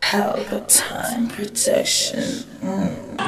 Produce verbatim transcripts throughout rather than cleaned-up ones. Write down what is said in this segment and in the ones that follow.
Palpatine protection. Mm.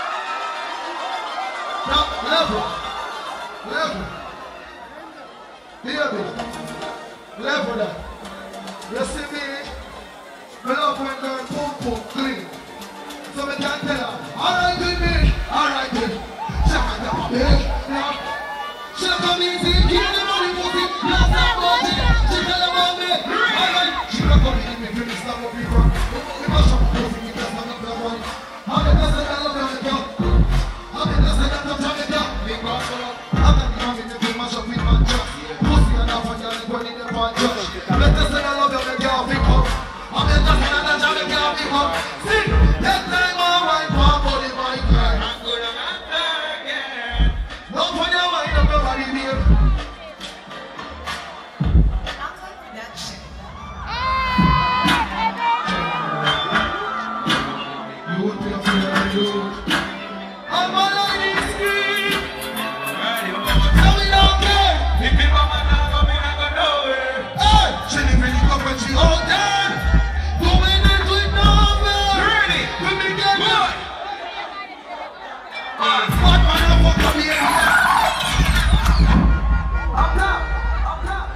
Now, level, level. Hear me? Level that. You see me? I love when girl boom boom clean. So we can tell her, alright with me, alright with me. Shut up, bitch. She come easy, give the money for it. Last time about it, she tell about me. Alright, she come come in me, finish some of people. We must have to see me, just one of the one. How many does it love you, girl? How many does it love you, girl? Big boss, how many times did you mash up with my job? Pussy and a one, you're going in the one job. Let us say I love you, girl, pick up. How many does it love you, girl, pick up? Sing, that time I wine, one body, my girl. I'm gonna get there again. Don't put your mind up your body, dear. That shit. You would be afraid of you. I'm a lady scream. Tell me don't care. If you want my dog, I'm gonna go nowhere. Hey, she live in the cup when she all there. Going into it nowhere. Ready? Let me get good. Ah, fuck man, I walk up here. Up top, up top.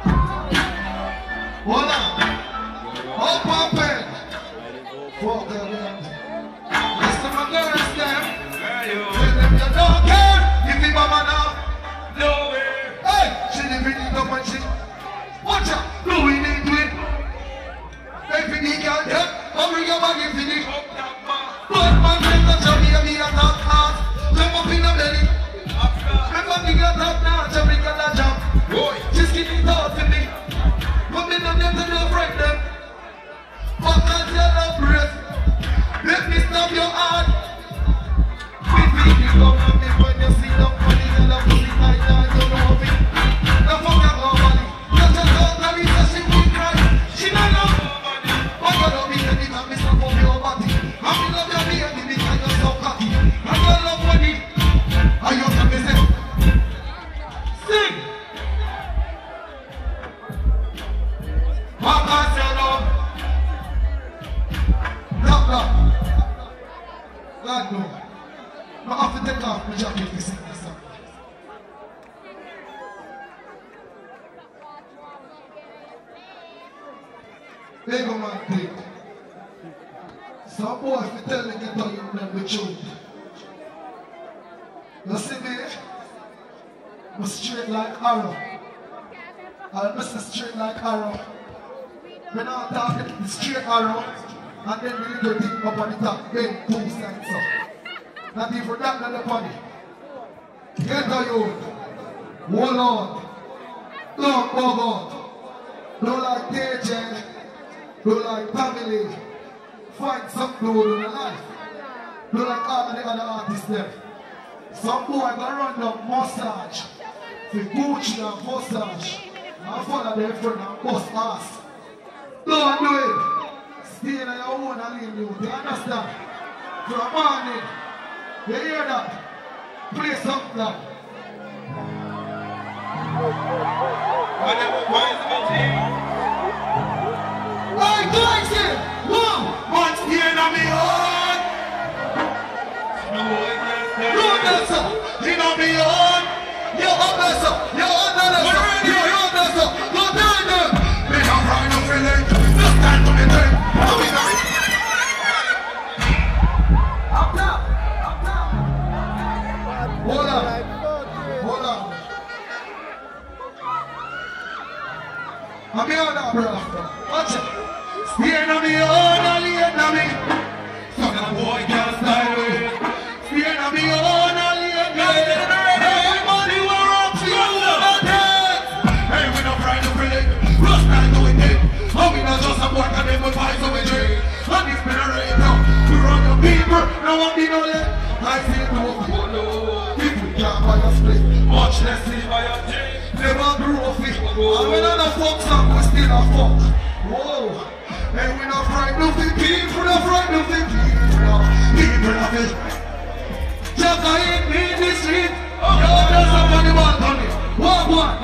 Hold on. Up up it. Fuck them, man. Listen my girls, them. Tell them you don't care. If you want my dog, nowhere. Hey, she live in the cup when she. Watch out, going into it. Every day, girl, yeah. I'll bring your bag if you need. But man, let the job here be a top half. Jump up in the belly. Remember me got top now, jump in the jump. Just give me thoughts in me. Put me down there to no break them. But can't tell no breath. Let me stop your heart. With me, you come and me when you see the money and the pussy like that, you know me. The fuck up nobody. Just a thought that we say she will cry. She not know. But you don't be any man, me stop up your body. I me love your baby because you're so cocky. I don't love money. I used to be say, sing. Papa said, no. No, no. God, no. I have to take off my jacket to sing this song. Big man, big. Some boy, if you tell me, get on you, then we choose. You see me? I'm straight like arrow. I'm Mister Straight like arrow. We're not talking the straight arrow, and then we little thing up on the top, then two sides up. Not even that, not the funny. Get on you. Hold on. Don't go on. Don't like D J. Don't like family. Find some good in the life. Don't like all of the other artists there. Some boy gonna run down massage. For Gucci and massage. And follow their friend and bust ass. Don't do it. Stay in your own and leave you. Do you understand? From morning. You hear that? Play something like. Hey, guys, here! One! One here on me on! Run this up! You know me on! You up this up! You on this up! You on this up! Go down there! Me not right no feeling! Just stand on the thing! How we know it? Up top! Up top! Hold on! Hold on! I'm here now, bro. Watch it. Stay on me, on a late on me. So the boy can't style it. Stay on me, on a late on me. Everybody will run to you over there. Hey, we don't try to predict. Rust and doing it. Oh, we not just a work and then we find some drink. And it's been a rain now. We run the people. No one be no left. I see it over. If we can't buy a split, much less see by a drink. Never grow fit. And when I'm a fuck song, we still a fuck. Whoa. And we not frightened of the people, not frightened of the people. People of it. Just I ain't in the street. Yo, there's somebody balcony. Walk one.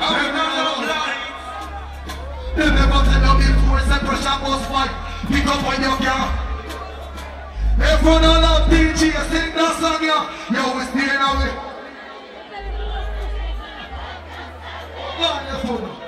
They never tell you before it's a pressure bus fight. Pick up when you can. Everyone all of D J sing that song, yeah. Yo, we staying away. God, yes, hold on.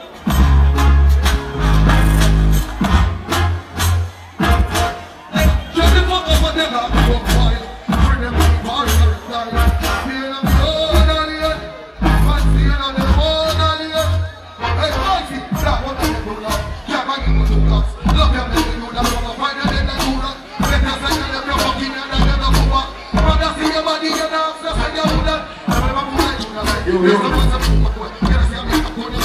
Shut the fuck up and never go quiet. Bring them to the bar and retire. Feel them blood on the earth. Fancy on the bone on the earth. Hey, fancy, that one of the good love. Yeah, man, you two blocks. Love them, they do that. Wanna find them, they do that. Let us say that you're fucking and they're gonna go back. Brother, see your body, you're not just like you do that. I'm gonna move like you, I'm like you. You're the ones that move my way. Get us here, make a pony.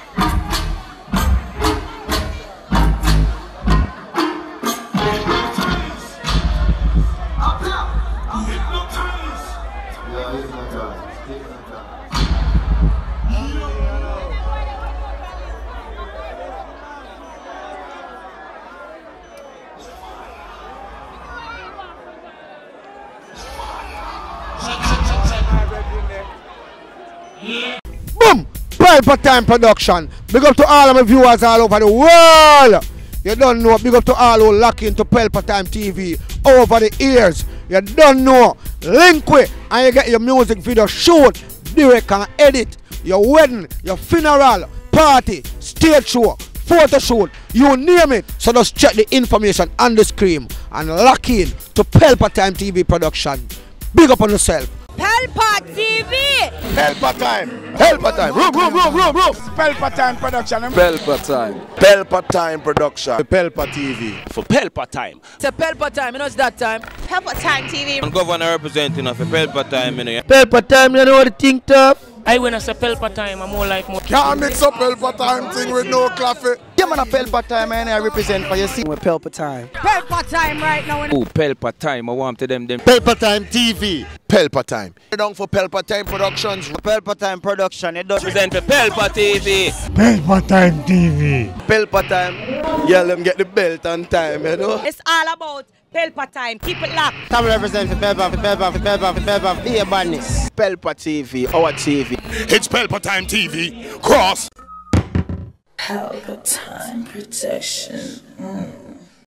Boom! Pelpa Time Production. Big up to all of my viewers all over the world. You don't know. Big up to all who lock into Pelpa Time T V over the years. You don't know. Link with and you get your music video shoot, direct and edit. Your wedding, your funeral, party, stage show, photo shoot, you name it. So just check the information on the screen and lock in to Pelpa Time T V Production. Big up on yourself. Pelpa T V! Pelpa Time! Pelpa Time! Room, room, room, room, room! Pelpa Time Production. Pelpa Time. Pelpa Time Production. Pelpa T V. For Pelpa Time. It's a Pelpa Time, you know it's that time. Pelpa Time T V. I'm governor representing of Pelpa Time, you know. Pelpa Time, you know what the thing tough? I when I say Pelpa Time, I'm more like more. Can't mix up Pelpa Time thing with no coffee. Yeah, man, a Pelpa Time, and I represent for you. See, with Pelpa Time. Pelpa Time right now. Oh, Pelpa Time, I want to them them. Pelpa Time T V. Pelpa Time. Down for Pelpa Time Productions. Pelpa Time Production. It does Represent for Pelpa T V. Pelpa Time T V. Pelpa Time. Yeah, let them get the belt on time, you know. It's all about Pelpa Time. Keep it locked. Time represent for Pelpa, for Pelpa, for Pelpa, for Pelpa. Be a badness. Pelpa T V, our T V. It's Pelpa Time T V. Cross. Pelpa Time Production. Mm.